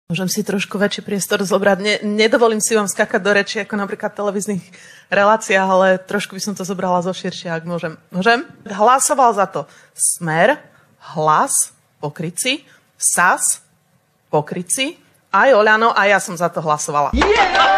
Môžem si trošku väčší priestor zobrať. Nedovolím si vám skakať do reči, ako napríklad v televíznych reláciách, ale trošku by som to zobrala zo širšia, ak môžem. Môžem? Hlasoval za to Smer, Hlas, pokrytci, SAS, pokrytci, aj Oľano, a ja som za to hlasovala. Yeah!